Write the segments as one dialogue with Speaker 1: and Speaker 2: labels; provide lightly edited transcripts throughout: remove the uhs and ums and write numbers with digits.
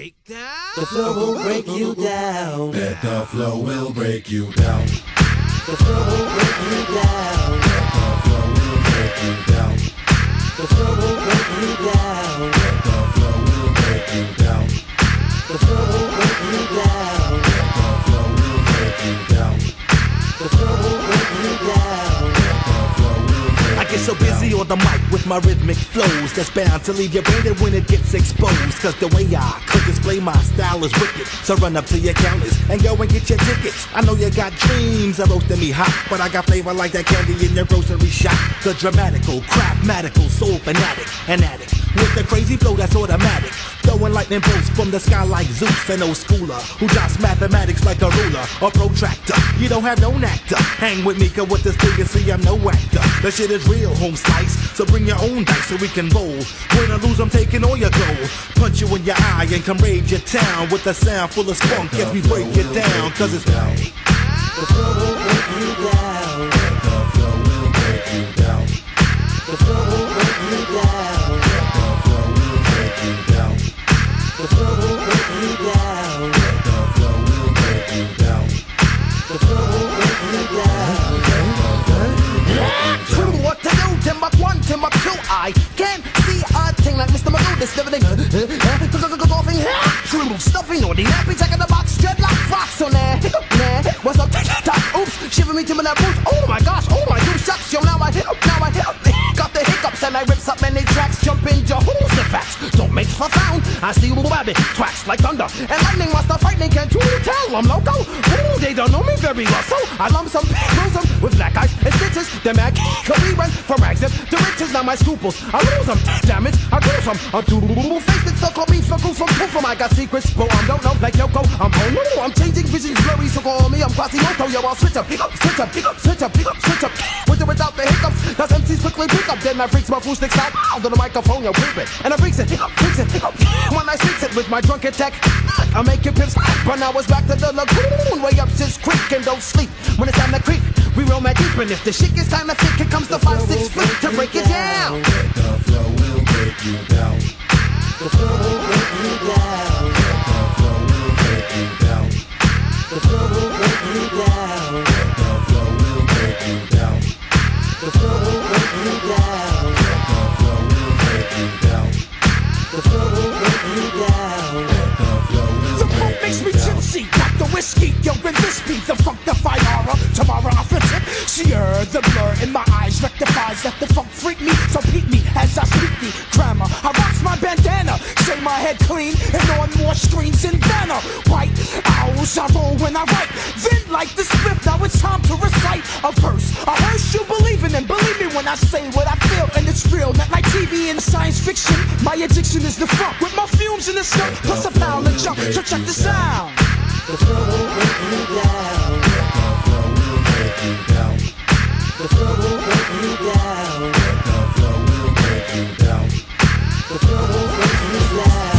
Speaker 1: breakdown.
Speaker 2: The flow will break you down.
Speaker 3: Bet the flow will break you down.
Speaker 2: The flow will break you down.
Speaker 3: Bet the flow will break you down.
Speaker 2: The flow will break you down.
Speaker 3: Bet the flow will break you down.
Speaker 2: The flow will break you down.
Speaker 3: Bet the flow will break you down.
Speaker 2: The flow will break you down.
Speaker 4: I get so busy on the mic with my rhythmic flows that's bound to leave you branded when it gets exposed. Cause the way I could display my style is wicked. So run up to your counters and go and get your tickets. I know you got dreams of roasting me hot, but I got flavor like that candy in your grocery shop. The dramatical, craftmatical, soul fanatic, an addict with the crazy flow that's automatic. Throwing lightning bolts from the sky like Zeus, an old schooler who drops mathematics like a ruler or protractor. You don't have no actor. Hang with me, cause with this thing you see I'm no actor. The shit is real, home slice. So bring your own dice so we can roll. Win or lose, I'm taking all your gold. Punch you in your eye and come raid your town with a sound full of spunk as we break it down. Cause it's down.
Speaker 2: The flow will break you down.
Speaker 3: The flow will break you down.
Speaker 2: The flow will break you down.
Speaker 3: The flow will break you down.
Speaker 2: The flow will break you down.
Speaker 3: The flow will break you down.
Speaker 2: The flow will break you down.
Speaker 5: True, what to do? Timbuk 1, Timbuk 2. I can't see a thing like Mr. Magoo. This living golfing, true, stuffing, naughty, nappy, checking the box, dreadlock, rocks on there. Nah, what's up? Top, oops, shiver me to my boots. Oh my gosh, oh my dude, shucks, yo, now I got the hiccups and I rips up many tracks, jump into who's the facts. Don't make a sound. I see rabbit tracks like thunder and lightning. What's the frightening? Can't you tell I'm loco? Ooh, they don't know me very well, so I lump some, lose them with black eyes and stitches. The mag could we run from rags to riches. Now my scruples, I lose them, damage, I lose them. I'm doodle face it, so call me circles from proof from I got secrets, but I don't know like Yoko. I'm oh no, I'm changing visions blurry, so call me I'm Quasimodo. Yo, I'll switch up, switch up, switch up, switch up, with or without the hiccups. Cause MCs quickly pick up, then my freaks my fool sticks out on the microphone, yo, creep it, and I freaks it, when I speaks it with my drunken tech. I make your pips, but now it's back to the lagoon, way up this creek and don't sleep when it's time to creep. We roll that deep, and if the shit gets time to think, here comes the 5-6 fleet to break it down.
Speaker 3: The flow will break you down.
Speaker 2: The flow will break you down.
Speaker 3: The flow will break you down.
Speaker 2: The flow will break you down.
Speaker 3: The flow will break you down.
Speaker 2: The flow will break you down.
Speaker 3: The flow will break you down.
Speaker 2: The flow will break you down.
Speaker 3: The flow will
Speaker 6: The funk makes me tipsy, like the whiskey. Yo, when this beat, the funkified aura. Tomorrow I fit it. Sheer the blur in my eyes rectifies that the funk freak me. So peep me as I speak the grammar. I rocks my bandana, say my head clean, and on more screens than Vanna. White owls, I roll when I write. Then like the spliff, now it's time to recite a verse. A hearse you believe in, and believe me when I say what I feel, and it's real. Not like TV and science fiction. My addiction is the funk with my fumes in the skunk, plus a pound of junk. So check the sound.
Speaker 2: The flow will break you down.
Speaker 3: The flow will break you down.
Speaker 2: The flow will break you down.
Speaker 3: The flow will break you down.
Speaker 2: The flow will break you down.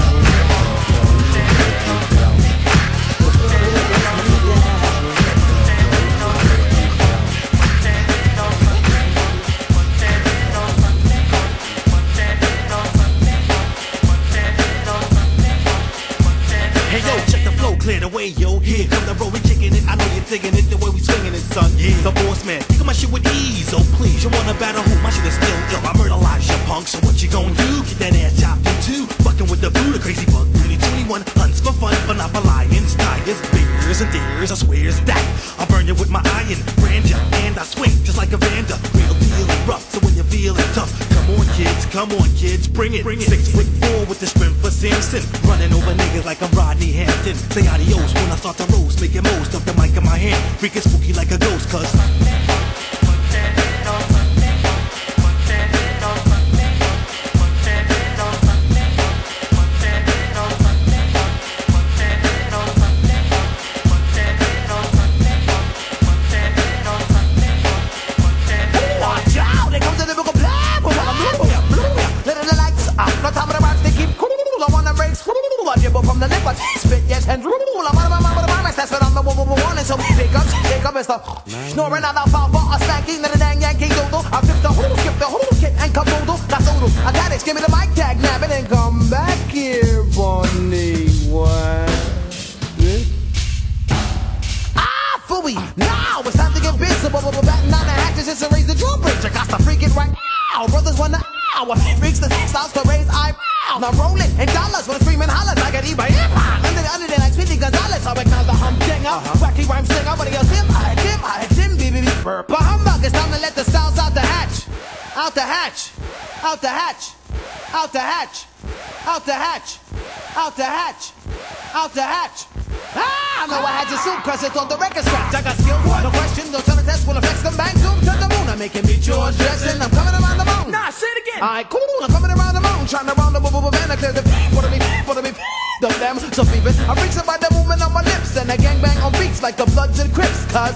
Speaker 4: Hey yo, check the flow, clear the way, yo. Here come the road, we kicking it. I know you're digging it, the way we swinging it, son. Yeah, the boss man, you got my shit with ease, oh please. You wanna battle who? My shit is still ill. I murderize your punk, so what you gon' do? Get that ass chopped in two. Fucking with the Buddha, crazy bug, Looney 21. Hunts for fun, but not for lions, tigers, bears, and deers. I swear it's that. I burn you with my iron, brand ya, and I swing just like a Vanda. Real deal and rough, so when you feel it tough, come on kids, bring it. 6'4" with the strength for Samson, running over niggas like I'm Rodney Hampton. Say adios when I start to roast, making most of the mic in my hand, freaking spooky like a ghost, cuz
Speaker 5: from the lip, spit, yes, and rule. I'm out of my that's what I'm the one. So pick up, Mr. Snoring out the foul for a stanky, little dang Yankee doodle. I flip the whole, skip the whole kit and caboodle. That's oodle. I got it, give me the mic tag, nab it, and come back here, Bonnie. What? Now rolling in dollars when screaming hollers. I got eBay hip-hop. Under the like Speedy Gonzalez. I recognize the humdinger. Wacky rhyme singer. But he goes him, I had him, baby. But humbug, it's time to let the styles out the hatch. Out the hatch. Out the hatch. Out the hatch. Out the hatch. Out the hatch. Out the hatch. I know I had your suit cause it's on the record scratch. I got skills, no question, no turn to test. When I flex them bang, zoom to the moon. I'm making me George dressing. I'm coming around the moon.
Speaker 6: Nah, say it again.
Speaker 5: Alright, cool, I'm coming around the moon. Trying to round the boo man. I clear the for the them. So fever, I reach by the movement on my lips. And I gangbang on beats like the Bloods and Crips. Cause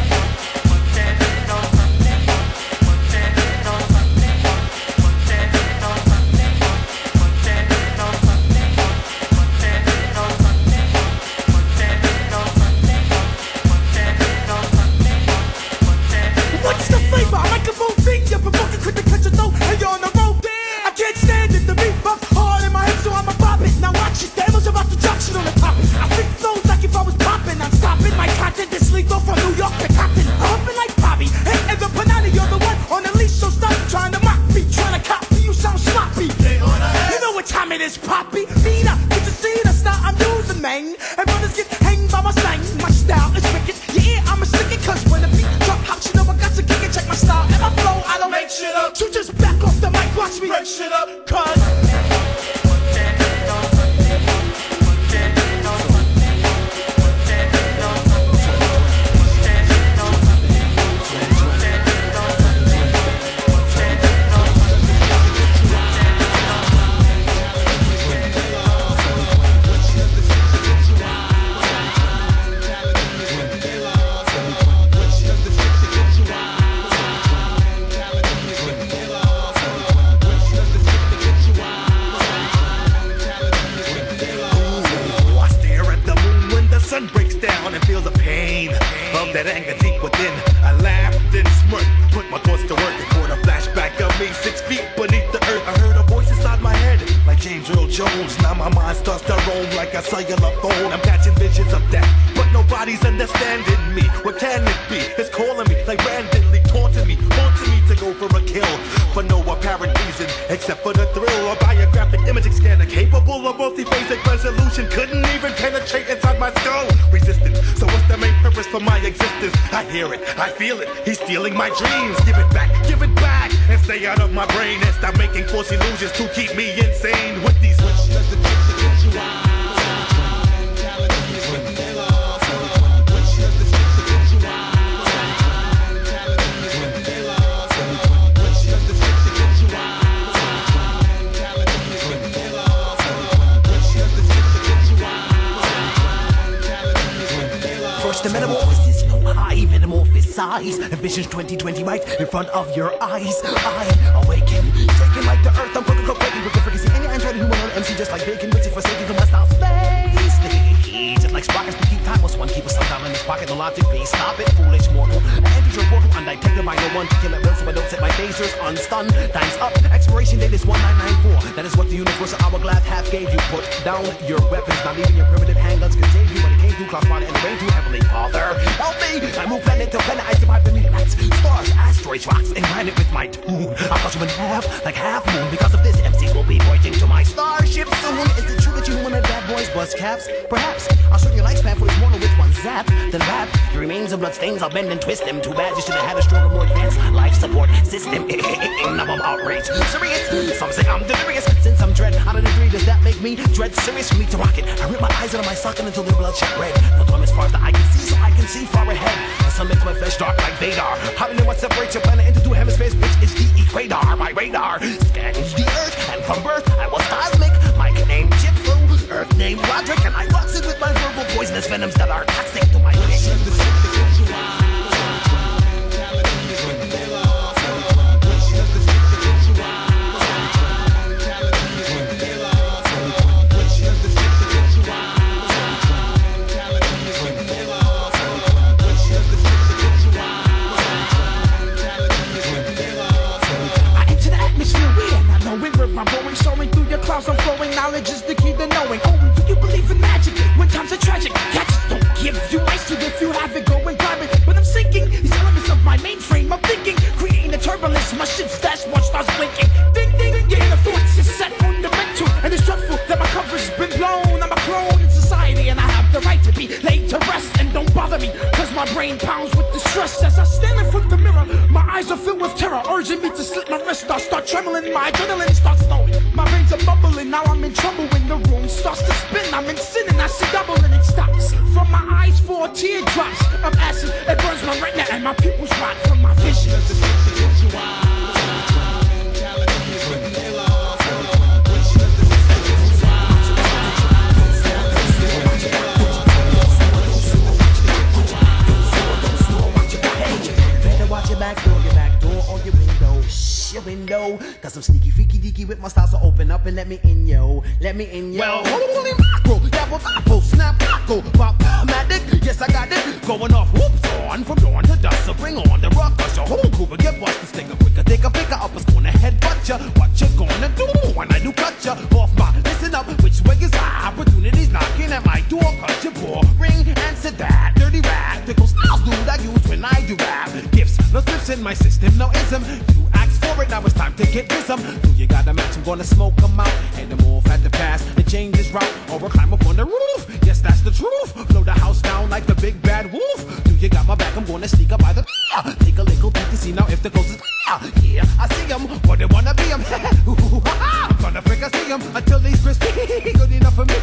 Speaker 6: what's the flavor? I like a bold beat. You're provoking, quick to catch your throat, and you're on the road. I can't stand it. The beat bumps hard in my head, so I'ma bop it. Now watch it. Devil's about to drop shit on the top. I think flows like if I was popping. I'm stopping my content. This legal from New York to Compton. I'm hopping like Bobby. Hey, and the Panani, you're the one on the leash, so stop trying to mock me. Trying to copy, you sound sloppy. You know what time it is, Poppy. Beat up, get to see the style I'm using, man. And brothers get hanged by my slang. My style is wicked. Yeah, I'm a stick it, cause when the beat drop hot, you know I got to kick it. Check my style and my flow. I don't make shit up. So just back off the mic, watch me break shit up, cause
Speaker 4: sun breaks down and feel the pain of that anger deep within. I laughed and smirked, put my thoughts to work and caught a flashback of me 6 feet beneath the earth. I heard a voice inside my head, like James Earl Jones. Now my mind starts to roam like a cellular phone. I'm catching visions of death, but nobody's understanding me. What can it be? It's calling me like randomly, taunting me, haunting me to go for a kill, for no apparent reason except for the thrill. A biographic imaging scanner capable of multi-phasic resolution couldn't even penetrate inside my skull. Resistance, so what's the main purpose for my existence? I hear it, I feel it, he's stealing my dreams. Give it back, and stay out of my brain. And stop making false illusions to keep me insane with these
Speaker 5: the metamorphosis, no high metamorphosis size. Visions 2020 right in front of your eyes. I awaken, taken like the earth. I'm cooking, breaking with the frequency. And I'm trying to humor on MC just like bacon, waiting for safety to my style space. Just like sprockets to keep time. What's one keep us down in his pocket? No logic, please stop it, foolish mortal. Enter your portal, undetected by no one to kill it well, so I don't set my phasers unstunned. Time's up, expiration date is 1994. That is what the universal hourglass half gave you. Put down your weapons, not even your primitive handguns can save you. When it came through crossfire and the rain through heavenly Father, help me! I move planet to planet, I survive the meteorites, stars, asteroids, rocks, and granite with my tune. I cut you in half, like half moon. Because of this, MC will be pointing to my starship soon. Is it true that you wanted bad boys bust caps? Perhaps I'll shorten your lifespan for its mortal with one zap. Then rap, your remains of bloodstains, I'll bend and twist them. Too bad you should have had a stronger, more advanced life support system. Now I'm outraged, serious. Some say I'm delirious, since I'm dread. Out of the three, does that make me dread? Serious for me to rock it. I rip my eyes out of my socket until they're bloodshot red. No time as far as the eye can see, so I can see far ahead. The sun makes my flesh dark like Vader. How do you know what separates your planet into two hemispheres, which is the equator? My radar scans the earth, and from birth I was cosmic. My name Chip Flu, earth name Roderick, and I box it with my verbal poisonous venoms that are toxic to my vision.
Speaker 6: I'm going, soaring through your clouds, I'm flowing. Knowledge is the key to knowing. Oh, do you believe in magic? When times are tragic, cats don't give you brain pounds with the stress as I stand in front of the mirror. My eyes are filled with terror, urging me to slit my wrist. I start trembling, my adrenaline starts flowing. My veins are bubbling, now I'm in trouble when the room starts to spin. I'm in sin and I see double and it stops. From my eyes fall teardrops of acid. It burns my retina and my pupils rot from my vision.
Speaker 5: Your back door on your window, shh, your window. Cause I'm sneaky, freaky, deaky with my style, so open up and let me in, yo. Let me in, yo. Well, holy mackerel, yeah, apple, snap, knuckle, pop-matic, yes, I got it. Going off, whoops, on, from dawn to dusk, so bring on the rock, cause your whole crew will get busted. Stick a quicker, take a picker up, it's gonna headbutt ya. What you gonna do when I do cut ya off my, listen up, which way is high? Opportunities knocking at my door, cut your boring, answer that, dirty rap. Tickle styles, dude, I use when I do rap. Gifts, no slips in my system, no ism. You asked for it, now it's time to get wisdom. Do you got a match? I'm gonna smoke them out. Hand them off at the pass and change his route. Or climb up on the roof. Yes, that's the truth. Blow the house down like the big bad wolf. Do you got my back? I'm gonna sneak up by the take a little peek to see now if the ghost is yeah, I see him. What they wanna be him? I'm gonna freak I see him until he's crispy. Good enough for me.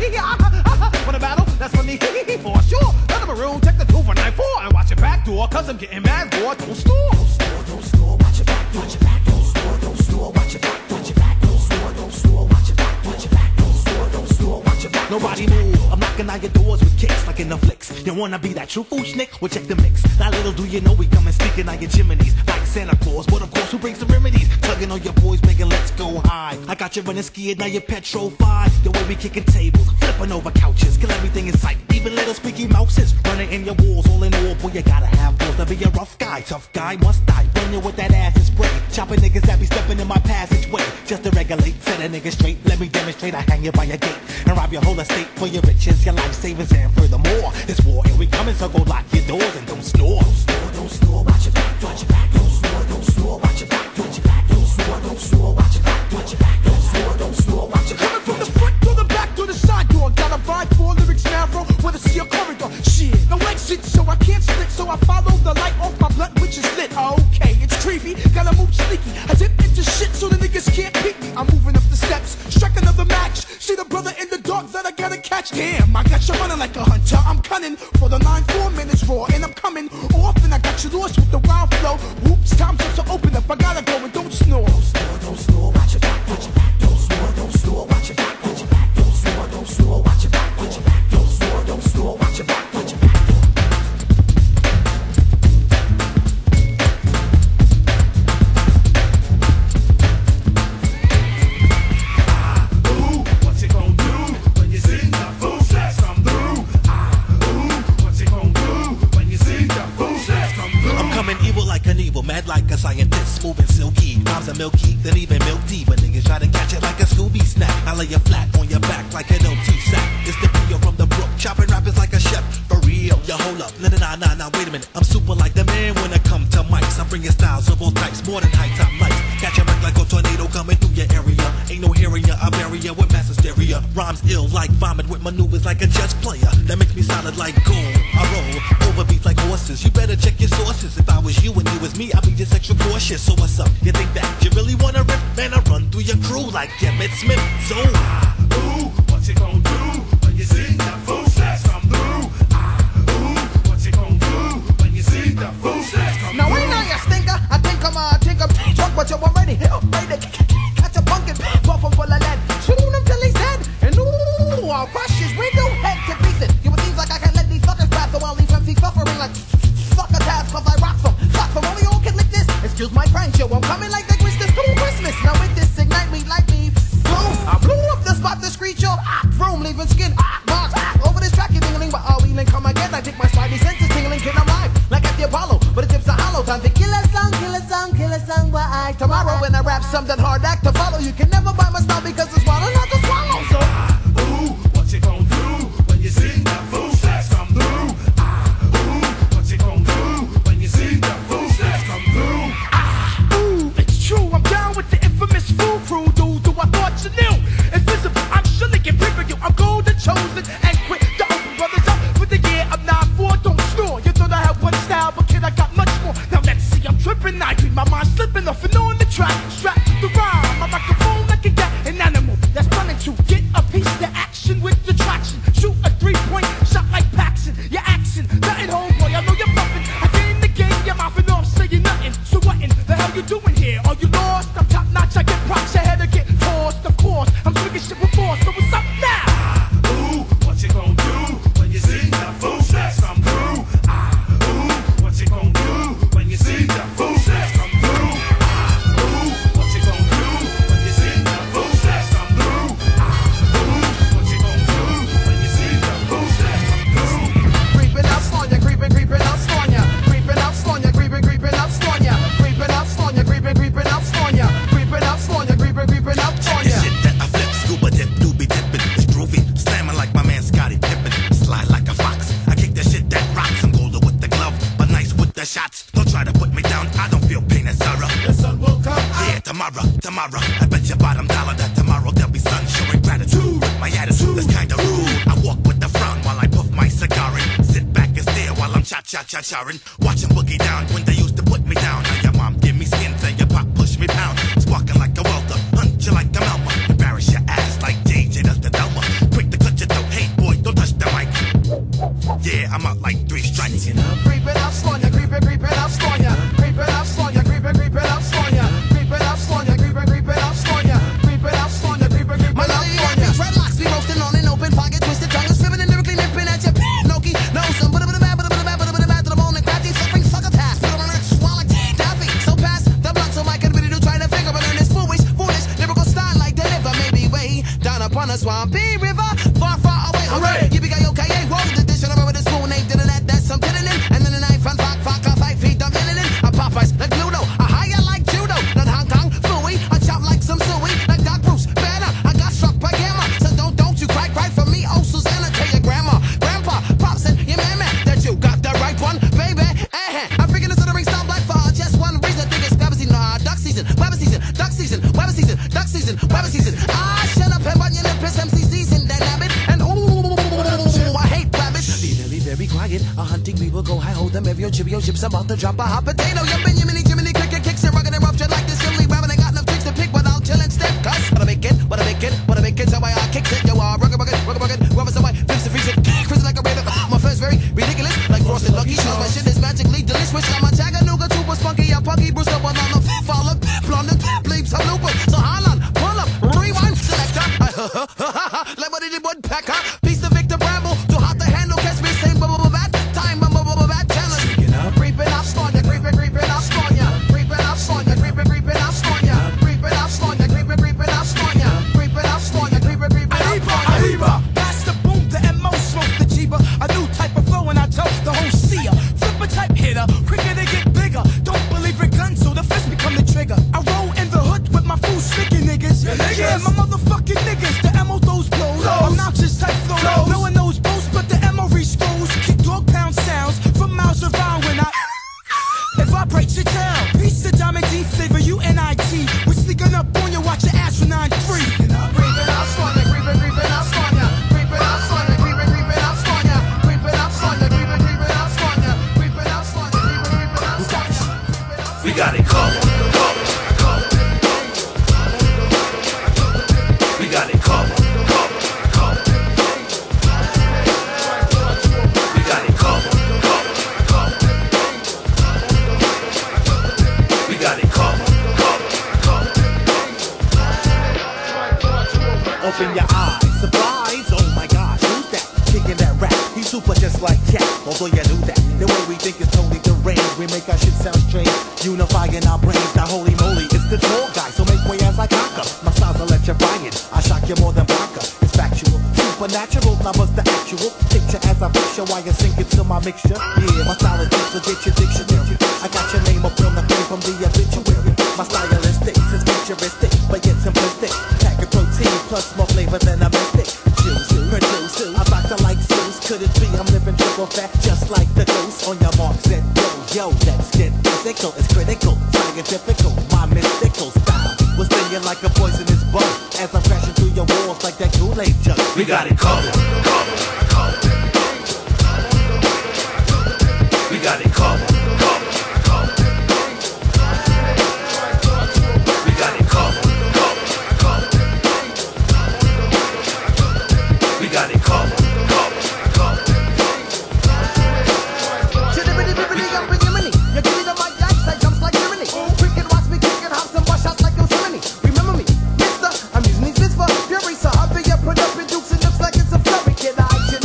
Speaker 5: Want a battle? That's for me. For sure. Let him a room. Check the 2494 and watch your back door. Cause I'm getting mad raw. Don't store. Don't store, watch your back, watch your back, don't store, watch your back, watch your back, don't store, watch your back, watch your back, don't store, watch your back.
Speaker 4: Nobody move, I'm knocking on your doors with kicks like in the flicks. You wanna be that true fool schnick? Well check the mix. Now little do you know we come and speaking on your chimneys like Santa Claus, but of course who brings the remedies? Tugging on your boys, making let's go high. I got you running scared, now you're petrified. The way we kicking tables, flipping over couches, kill everything in sight, even little squeaky mouses. Running in your walls, all in all, boy you gotta have balls to be a rough guy, tough guy must die. Running with that ass and spray, chopping niggas that be stepping in my passageway. Just to regulate, set a nigga straight, let me demonstrate. I hang you by your gate and rob your whole estate for your riches, your life savings, and furthermore, it's war and we coming, so go lock your doors and don't snore. Don't snore, watch your back, watch your back, don't snore, watch your back, watch your back, don't snore, watch your back, watch your back, don't snore, watch your back.
Speaker 6: Coming from the front to the back to the side door. Got a vibe for lyrics narrow with a sea corridor. Shit, no exit, so I can't split. So I follow the light off my blunt, which is lit. Okay, it's creepy, gotta move sneaky. I dip into shit so the niggas can't peek me. I'm moving up the steps, strike another match. See the brother in the dark that I gotta catch. Damn, I got you running like a hunter. I'm cunning for the 9-4 minutes raw, and I'm coming off, and I got you lost with the wild flow. Whoops, time's up, so open up. I gotta go and don't snore. Don't snore, watch your back, watch your back. Don't snore, watch your back, watch your back. Don't snore, watch your back, watch your back. Don't snore, watch your back, watch your back.
Speaker 4: Mad like a scientist, moving silky. Rhymes are milky, then even milk tea. But niggas try to catch it like a Scooby snack. I lay you flat on your back like an OT sack. It's the P.O. from the brook, chopping rappers like a chef. For real, yo, hold up, nah, wait a minute. I'm super like the man when I come to mics. I'm bringing styles of all types, more than high top lights. Catch a wreck like a tornado coming through your area. Ain't no hearing ya, I bury ya with mass hysteria. Rhymes ill like vomit with maneuvers like a chess player. That makes me solid like gold. I roll over beats like horses. You better check your sources. If I was you and you was me, I'd be just extra cautious. So what's up? You think that you really wanna rip? Man, I run through your crew like Emmett Smith. So
Speaker 3: Ooh, what you gonna do when you see the footsteps come through? Ooh, what you gonna do when you see the footsteps come through?
Speaker 5: Now ain't I a stinker? I think I'm drunk, but you're already ready to catch a pumpkin, rough him full of lead, shoot him till he's dead, and ooh, I'll crush his window head to pieces. You would seem like I can let these fuckers pass, so I'll leave empty suffering like fuck a task, cause I rock from only all can lick this. Excuse my French, yo, I'm coming like the Grinch this cool Christmas. Now with this ignite me like me, boom, I blew up the spot to screech, yo, room leaving skin, marks, over this track, you dingling, but I'll even come again. I take my spidey senses tingling, can arrive like at the Apollo, but it tips are hollow. Time to kill a song, why tomorrow when I rap something hard act to follow. You can never buy my style because it's swallow, not to swallow. So
Speaker 3: ooh, what you gonna do when you see the footsteps come through? Ooh, what you gonna do when you see the footsteps come through?
Speaker 6: Ooh, it's true, I'm down with the infamous fool crew. Do I thought you knew? Invisible, I'm surely get bigger you. I'm golden chosen and quick to open brothers up for the year of 9-4. Don't snore, you thought I had one step.
Speaker 4: cha charin', watching boogie down when they used to put me down. Now your mom give me skins and your pop push me pound. Sparking like a welder, hunt you like a Melma, embarrass your ass like JJ does the Delma. Quick to cut your throat, hey boy, don't touch the mic. Yeah, I'm out like 3 strikes.
Speaker 5: Creeping up, slowing ya, creeping up, slowing ya. Creeping up, slowing ya, creeping up, slowing ya. Creeping up, slowing ya, creeping up, slowing ya. Creeping up, slowing ya, creeping up, slowing ya. Dreadlocks be roasting on an open fire, get twisted tongue, swimming and lyrically nipping at your Noki. No, some bad to the bone and crafty suffering sucker task. Put on a swallow, daffy. So pass the blunt so I can really do try to figure out this foolish lyrical style like deliver. Maybe way down upon a swampy river, far away. Hooray! Yippee-ki-yo-ki-yay, roll the dish on with a spoon, ain't did that, that's some kidding in. And then a knife and fuck, 5 feet, I'm in it. A Popeyes like Pluto, a higher like judo, not Hong Kong, Fooey, a chop like some suey, like Doc Bruce Banner. I got struck by gamma, so don't you cry for me, oh Susanna, tell your grandma, grandpa, pops and your man, that you got the right one, baby. I'm freaking this ring stop like for just one reason. I think it's rabbit season, duck season, rabbit season, duck season, rabbit season, duck season, rabbit season. Ah, shut up and bun your lips, MC season, dynamic, and I hate rabbits. Be very quiet. A hunting we will go high, hold them every Cheerio chips. I'm about to drop a hot potato. Yumpin', Jiminy, cricket kicks and rugged and rough, just like this silly rabbit. Ain't got enough tricks to pick, but I'll chill and step. Cause what I make it, so I kicks it. Yo, rugged, rubber, so I flips the freezer, cruising like a raider. My first very ridiculous, like Frosted Lucky Charms. My shit is magically delicious. I'm a Chattanooga, super spunky, a punky, Bruce up on the fall of blonde, bleeps, some looper. So hold on, pull up, rewind, selector. Like what did the woodpecker? Piece the Victor Bramble, too hot to handle, catch me saying bad time, bad challenge. Creeping up, slowing ya, creeping up, slowing ya. Creeping up, slowing ya, creeping up, slowing ya. Creeping up, slowing ya, creeping up, slowing ya. Creeping up, slowing ya, creeping up, slowing ya.
Speaker 6: Arriba, pass the boom, the MO smokes the Jeeba. A new type of flow and I tell the whole seer. Flip a type hitter, quicker they get bigger. Don't believe in guns, so the fist become the trigger. I roll in the hood with my fool sticky niggas. Yeah, my motherfucking niggas. The MO those blows, obnoxious type flow. No one knows boast, but the MO scrolls. Keep dog pound sounds from miles around when I vibrate your town. Piece of Diamond D flavor, UNIT. We're sneaking up on you, watch your ass for 9-3.
Speaker 5: Creeping up, slowing ya, creeping up, slowing ya. Creeping up, slowing ya, creeping up, slowing ya. Creeping up, slowing ya, creeping up, slowing ya. Creeping up, slowing ya, creeping up, slowing ya.
Speaker 3: We got it covered. We got it covered. We got it covered. We got it covered.
Speaker 4: Open your eyes, surprise, oh my gosh, who's that? Kicking that rap, he's super just like Cat. Although you knew that, the way we think is totally deranged. We make our shit sound strange, unifying our brains. Now holy moly, it's the tall guy, so make way as I conquer. My style's electrifying, I shock you more than vodka. It's factual, supernatural, now what's the actual picture as I picture while you sink into my mixture? Yeah, my style is deep, so get your dictionary. I got your name up on the frame from the obituary. My stylistics is futuristic, but yet simplistic. Pack of protein plus more flavor than a mystic. Juice, produce, I rock the like Zeus. Could it be I'm living triple fat just like the ghost? On your marks and yo, let's get physical. It's critical, scientifical. My mystical style was stinging like a poisonous bug as I'm crashing through your walls like that Kool-Aid jug.
Speaker 3: We got it covered. We got it covered. We got it covered. We got it covered.
Speaker 5: You give me the mic, I jumps like tyranny. Cricket watch me kicking hops and wash outs like Yosemite. Remember me, mister, I'm using these bits for fury. So I'll be your production dukes and looks like it's a flurry. Kid, I chill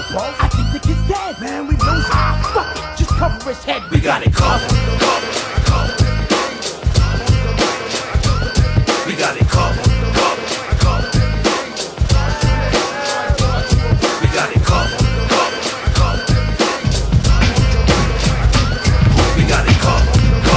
Speaker 6: bro. I think the kid's dead. Man, we lose. Fuck it. Just cover his head.
Speaker 3: We got it covered. We got it covered. We got it covered. We got it covered.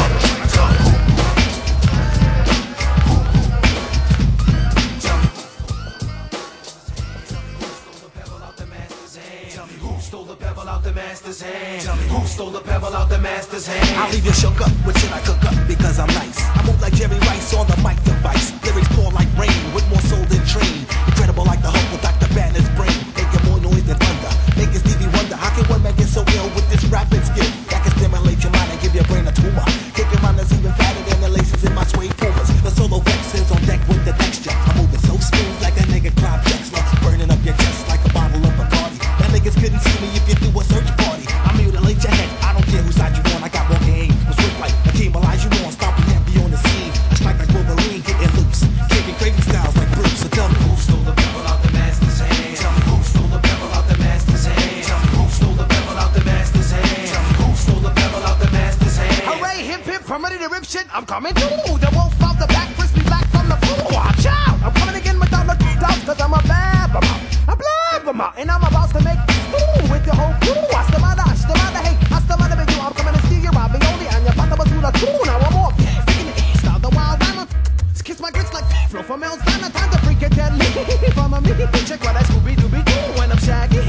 Speaker 3: Stole the pebble out the master's hand. Tell me who stole the pebble out the master's hand.
Speaker 4: I'll leave you shook up, what should I cook up? Because I'm nice. I move like Jerry Rice on the mic device. Lyrics pour like rain, with more soul than train. Incredible like the Hulk with Dr. Banner's brain. Making more noise than thunder. Making Stevie wonder, how can one man get so ill with this rapping skill? That can stimulate your mind and give your brain a tumor. Kicking rhyme that's even fatter than the laces in my suede pumas. The solo vexes on deck with the texture. I'm moving so smooth like a nigga Clive Drexler. Burning up your chest like a bottle of Bacardi. That niggas couldn't see me if you do a search party. I mutilate your head, I don't care whose side you on. I got more game, I'm swift like Hakeem Olajuwon. Stomping empty on the scene, I strike like Wolverine, getting loose. Kicking crazy styles like Bruce. So tell me who stole the pebble out the master's hand. Tell me who stole the pebble out the master's hand. Tell me who stole the pebble out the master's hand. Tell me who stole the pebble out the master's hand.
Speaker 5: Hooray, hip hip, I'm ready to rip shit. I'm coming through. The wolf out the back, crispy black from the food. Watch out! I'm coming again without no doubts, cause I'm a blabbermouth. A blabbermouth, and I'm about to make fool with the whole crew. Hasta hey, hasta madre you. I'm coming to steal your ravioli and your pata basura too. Now I'm off, sticking the east out the wild animal. Kiss my grits like flow from Mel's Dana. Time to freak it deadly. Follow me, check what I Scooby-Dooby do when I'm shaggy.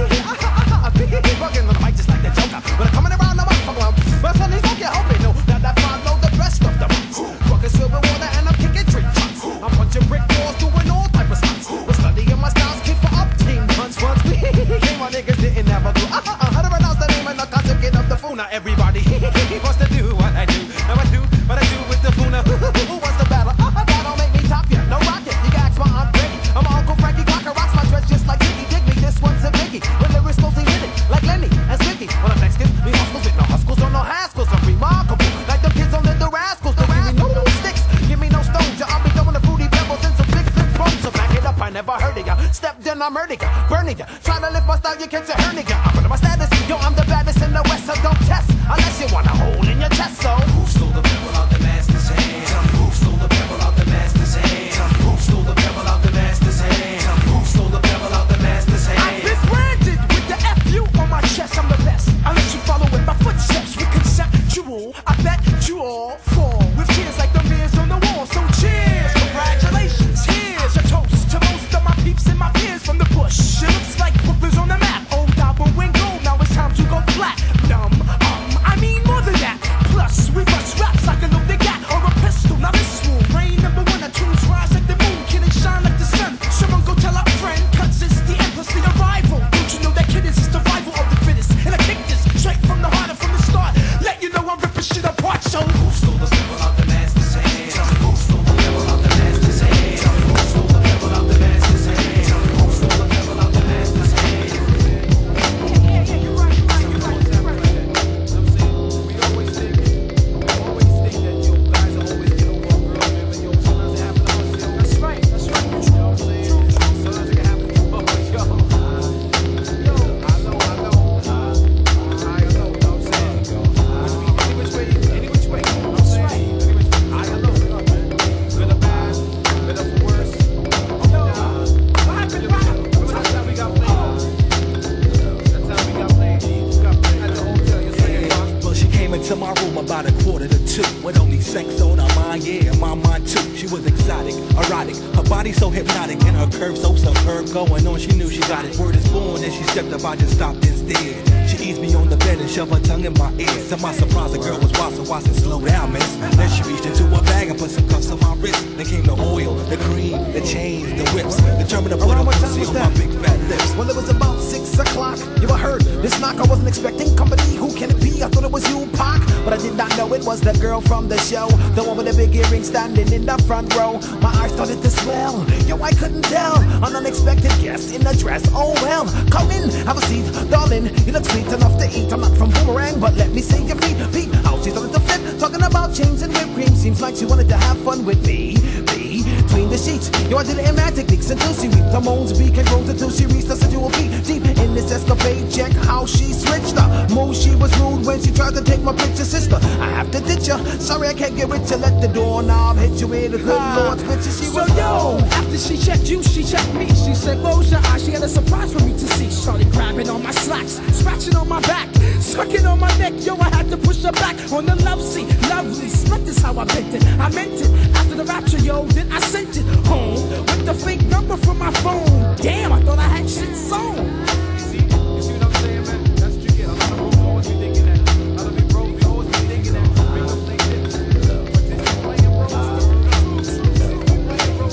Speaker 5: Bugging on the mic just like the Joker. When I'm coming around the microphone, but funny folk, you hope you know that I follow the rest of the months. Bugging silver water and I'm kicking trick shots. I'm punching brick walls, doing all type of stunts. We're studying my styles, kid for up team once we came on niggas didn't ever do. How to pronounce the name and the concept, get up the phone. Now everybody wants to do what I do. Now I do what I do with the phone. Who wants the battle? That don't make me top ya. No rocket, you can ask my Aunt Betty. I'm Uncle Frankie Cocker, rocks my dress just like Diggy. Dig me, this one's a biggie. With lyrics mostly hit it, like Lenny and Slicky. When I'm Mexican, me hustles with no hustles, don't know haskels. I'm remarkable, like them kids on the rascals. Don't give me no sticks, give me no stones. Yeah, I'll be throwing the fruity pebbles and some big flip bones. So back it up, I never heard of ya. Stepped in, I murdered ya, burning ya. Trying to lift my style, you catch a hernia. I'm under my status, yo, I'm the baddest in the West, so don't test unless you want a hole in your chest. So
Speaker 3: who stole the pebble out the master's hand? Tell me who stole the pebble out the master's hand. Tell me who stole the pebble out the master's hand. Tell me who stole the pebble out the master's hand.
Speaker 6: I've been branded with the FU on my chest. I'm the best. Unless you follow in my footsteps with conceptual, I bet you all fall with tears like the mirrors on the wall. So cheers, congratulations. Here's a toast to most of my peeps and my peers from the bush. It looks like Brooklyn's on the map. Old Double win gold. Now it's time to go flat. I mean more than that. Plus we bust raps like a loaded gat or a pistol. Now this will reign number one. Our tunes rise like the moon, kid and shine like the sun. Someone go tell our friend, cuts is the end plus the arrival. Don't you know that kid is the survival of the fittest? And I kick this straight from the heart and from the start. Let you know I'm ripping shit apart. So
Speaker 3: who stole the pebble out the master's hand? Tell me who stole the pebble out the master's hand? Tell me who stole the pebble out the master's hand? Tell me who stole the pebble out the master's hand?
Speaker 6: you're right. I'm saying we always think that you guys are always get over on girls, man. But yo, sometimes it happens to us, yo. That's right. You know what I'm saying? Sometimes it can happen to us, yo. I know, you know what I'm saying? Any which way, you know what I'm saying? Any which way. I know, man. Good or bad, better for worse. Yo, what happened? That's how we got played. That's how we got played. At the hotel, you're saying,
Speaker 4: Well, she came into my room about 1:45 with only sex on her mind, yeah, and my mind too. She was exotic, erotic, her body so hypnotic, and her curves so superb. Going on, she knew she got it. Word is born, and she stepped up, I just stopped instead. She eased me on the bed and shoved her tongue in my ear. To my surprise, the girl was watching, slow down, miss. Then she reached into her bag and put some cuffs on my wrist. Then came the oil, the cream, the chains, the whips. Determined to put a pussy on my big fat lips.
Speaker 5: Well, it was about 6 o'clock. You heard this knock. I wasn't expecting company. Who can it be? I thought it was you, Pac. But I did not know it was the girl from the show. The one with the big earrings standing in the front row. My eyes started to swell. Yo, I couldn't tell. An unexpected guest in a dress. Oh, well. Come in, have a seat. Darling, you look sweet enough to eat. I'm not from Boomerang, but let me see your feet. Pete, how she started to flip. Talking about chains and whipped cream. Seems like she wanted to have fun with me. between the sheets. Yo, I did it in mad techniques until she reaped. Her moans became groans until she reached the sensual beat. Deep in this escapade, check how she switched her move. She was rude when she tried to take my picture, sister. I have to ditch her. Sorry, I can't get with you. Let the doorknob hit you with a good Lord's picture. She
Speaker 6: So
Speaker 5: was
Speaker 6: yo, after she checked you, she checked me. She said, close your eyes. She had a surprise for me to see. Started grabbing on my slacks, scratching on my back, sucking on my neck. Yo, I had to push her back on the love seat. Lovely, smut is how I meant it. I meant it. After the rapture, yo, then I sent it home with the fake number from my phone. Damn, I thought I had shit sewn.
Speaker 1: You see what I'm saying, man? That's what you get. A lot of bros always be thinking that. A lot of big bros, we always be thinking that. Bring up like this. But this is playing bros. This is playing bros.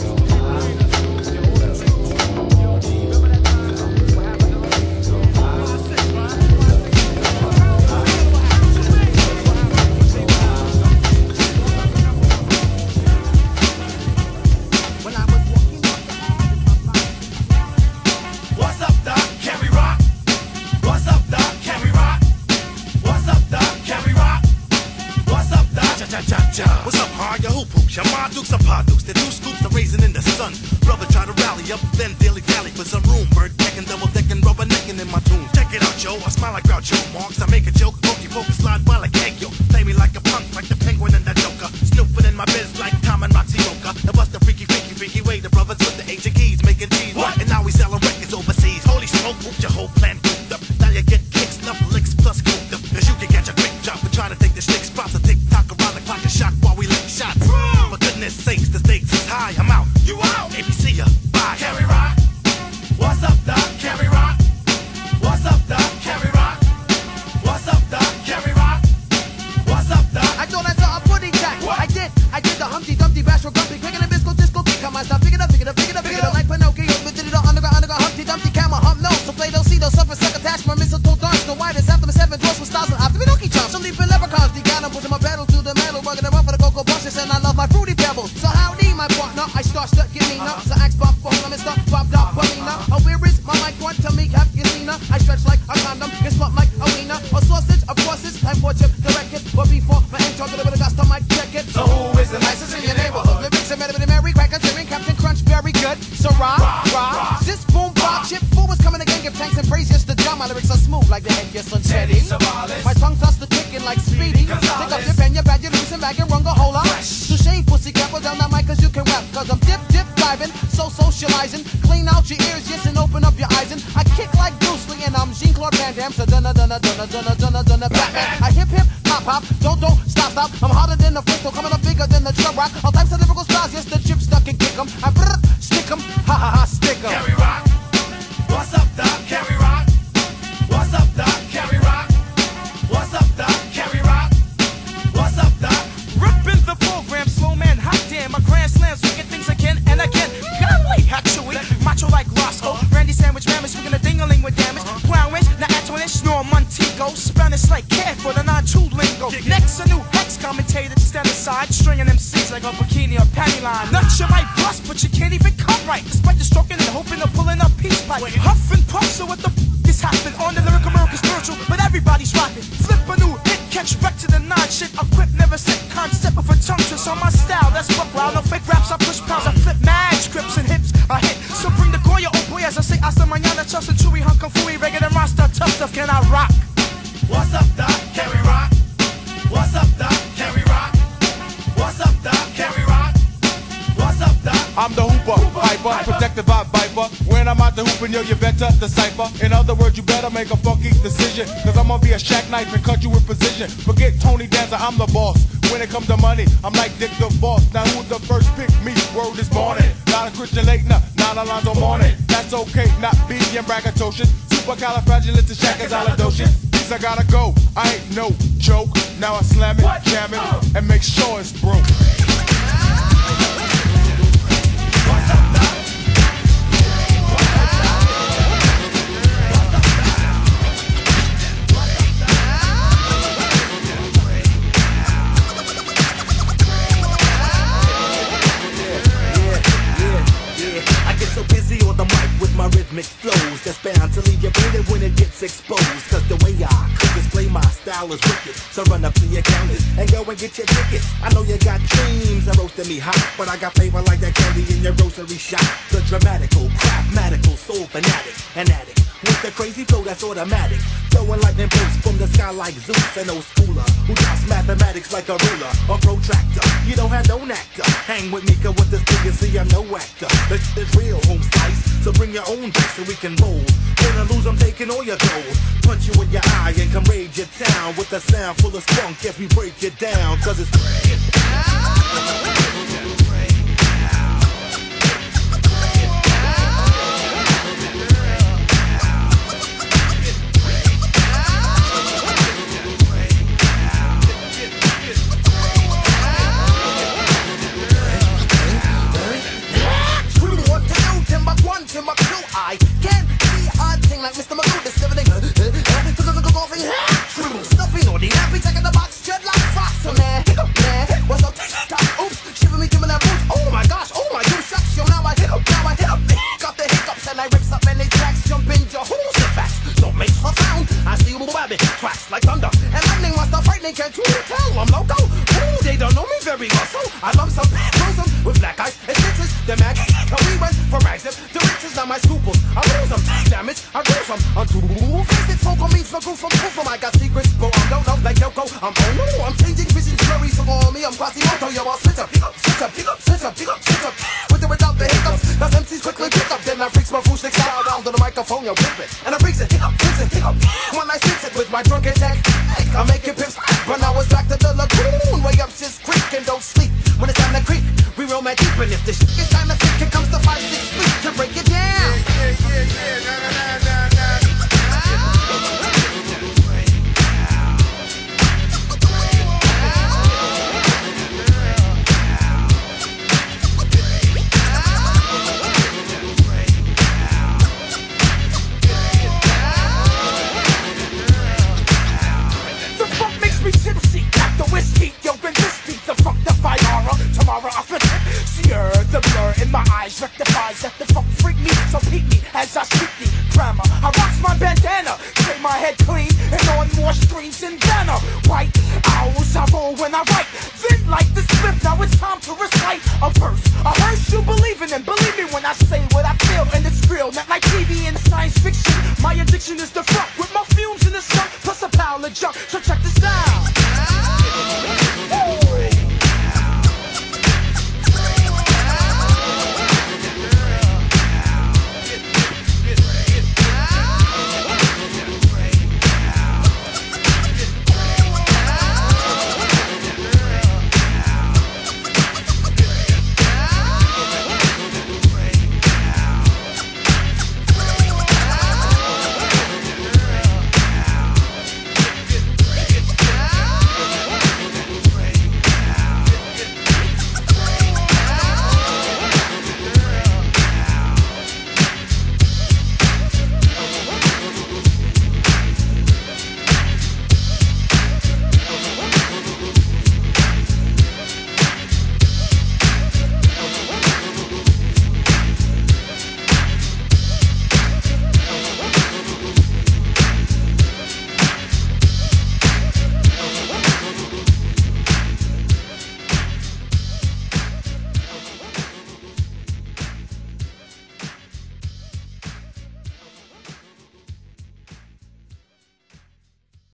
Speaker 1: Remember that time? What happened to us?
Speaker 5: when I was walking up the hall in my life.
Speaker 3: What's up, Doc? Can we rock? What's up, Doc? Can we rock? What's up, Doc? Can we rock? What's up, Doc?
Speaker 4: Cha-cha-cha-cha. What's up, hard? Your hoop hoops, your ma dukes, and pa dukes. The two scoops are raising in the sun. Brother try to rally up, then daily tally for some room. Bird decking, double decking, rubbernecking in my tunes. Check it out, yo. I smile like Groucho Marx. I make a joke, pokey focus, slide by like egg yo. Play me like a punk, like the penguin and the Joker. Snooping in my biz like Tom and Roxy Mocha. And bust the freaky way. The brothers with the H keys making cheese. What? And now we selling records overseas. Holy smoke, whooped your whole plan gooped up. Now you get kicks, enough licks plus cooped up. Cause you can catch a quick drop for trying to take the stick spots. A tick tock around the clock and shock while we lick shots. For goodness sakes, the stakes is high. I'm out.
Speaker 3: You out?
Speaker 4: ABC ya. Bye.
Speaker 3: Can we rock? What's up, Doc? Can we rock? What's up, Doc? Can we rock? What's up, Doc? Can we rock? What's up, Doc?
Speaker 5: I thought I saw a pudding jack. I did the Humpty Dumpty Bashful Grumpy, quick in the bisco disco kick. Come on, stop, pick it up like Pinocchio. But did it all underground, Humpty Dumpty camel hump no. So play those see those suffer suck attachment, mistletoe dance. No white is after my 7 dwarfs with styles and after me donkey chumps. So leaping leprechauns, the gun, I'm pushing my pedal to the metal, rugging them up for the cocoa bushes, and I love my fruity pebbles. So howdy, my partner, I start stuck getting up. So ask Bob for home, Mr. Bob Dog Polina. Oh, where is my mic one? Tell me, have you seen her? I stretch like a condom, get smut like a wiener. A sausage, of course, it's time for a chip to wreck it. But before my intro, get a bit of dust, I might check it. So who is the nicest in your neighborhood? Lyrics are better than Mary Cracker, Jimmy, Captain Crunch, very good. So rock. This boom bop chip fool is coming again. Give thanks and praise, yes, the drum. My lyrics are smooth like the head, yes, on Teddy. My tongue starts to ticking like Speedy. Pick up your pen, your bag, your loose and bag, your runga, hold on. To shame, pussy, cap, down that mic, cause you can rap. Cause I'm dip, diving, so socializing. Clean out your ears, yes, and open up your eyes. And I kick like Bruce Lee, and I'm Jean-Claude Van Damme. So dunna, Batman. I hip, hop, don't, stop. I'm harder than the pistol, coming up bigger than the drum rock. All types of lyrical styles, yes, the chip stuck and kick 'em. I stick 'em, ha, stick 'em.
Speaker 3: Can we rock? What's up, Doc? Can we rock? What's up, Doc? Can we rock? What's up, Doc? Can we rock? What's up, Doc?
Speaker 7: Ripping the program, slow man, hot damn. My grand slams, wicked things again and again. Golly, hot chewy, macho like Roscoe. Randy Sandwich, Mammoth, we're gonna ding-a-ling with damage. Plowing, now Antoine, snore Montego. Spanish like cat for the non-true lingo. Next, a new hex commentator, stand aside, stringing MCs like a bikini or panty line. Nuts you might bust, but you can't even come right. Despite the stroking and hoping of pulling up peace pipe. Huff and puff, so what the is happening? On the lyrical American spiritual, but everybody's rapping. Flip a new hit, catch back to the non-shit. I quit, never sit, concept of a tongue twist on my style. That's buck wild, no fake raps, I push pounds. I flip mad scripts and hips, I hit. So bring the Goya, oh boy, as I say, hasta mañana, Chelsea, Chewy, Hunk, Kung Fu, regular Rasta, tough stuff, can I rock?
Speaker 3: What's up, Doc? Can we rock? What's up, Doc? Can we rock? What's up, Doc? Can we rock? What's up, Doc?
Speaker 1: I'm the hooper, hyper, protected by Viper. When I'm out the hooping, yo, you better decipher. In other words, you better make a funky decision. Cause I'm gonna be a shack knife and cut you with precision. Forget Tony Danza, I'm the boss. When it comes to money, I'm like Dick the Boss. Now who's the first pick me? Word is morning. Not a Christian late, not Alonzo Morning. That's okay, not being braggadocious. Supercalifragilisticexpialidocious. These I gotta go, I ain't no joke. Now I slam it, jam it, and make sure it's broke.
Speaker 3: What's up, Doc?
Speaker 4: I get so busy on the mic with my rhythmic flows that's bound to leave you bleeding when it gets exposed. Cause the way I could display my style is wicked. So run up to your counters and go and get your tickets. I know you got dreams of roasting me hot, but I got flavor like that candy in your grocery shop. The dramatical, craftmatical, soul fanatic, an addict with the crazy flow that's automatic. Throwing lightning bolts from the sky like Zeus, an old schooler who drops mathematics like a ruler, a protractor. You don't have no actor. Hang with me, cause with this thing you see I'm no actor. This is real home slice, so bring your own dice so we can roll. Win or lose, I'm taking all your gold. Punch you in your eye and come raid your town with a sound full of spunk as we break it down. Cause it's
Speaker 5: I can't see a thing like Mr. Magoo, this everything. Stuffing all the nappy, checking the box, just like Fox on there. What's up? Oops, shiver me, giving that boots. Oh my gosh, oh my gosh, shucks, yo, now I hit up. Got the hiccups and I rips up and they tracks, jump into who's the facts. Don't make a sound, I see you rabbit, tracks like thunder. And lightning wants to frightening, can't you tell I'm loco? Ooh, they don't know me very well, so I love some frozen with black eyes and stitches. The mag, we went for rags, the riches, not my scruples. I lose them, damage, I lose them. I'm too faced, it's folk on me, so from proof I got secrets, but I don't know, like Yoko. I'm oh no, I'm changing visions, blurry, so on me, I'm Quasimodo, yo, I'll switch up, switch up, switch up, switch up, switch up. With or without the hiccups, that's MCs quickly pick up. Then I freaks my foolish style down to the microphone, yo, rip it. And I freaks it, freaks it, when I fix it with my drunken tech, I make it pips. But now it's back to the lagoon, way up shit's creek and don't sleep. When it's time to creep, we roll my deep, and if this shit is time to sink, here comes the 5, 6 feet to break it down.
Speaker 6: Tomorrow I fit sear the blur in my eyes rectifies that the funk freak me, so peek me as I speak the grammar. I rocks my bandana, stay my head clean, and on more streams than Vanna. White owls I roll when I write, then like the spliff, now it's time to recite a verse. A verse you believe in, and believe me when I say what I feel, and it's real, not like TV and science fiction. My addiction is the funk with my fumes in the sun, plus a pile of junk. So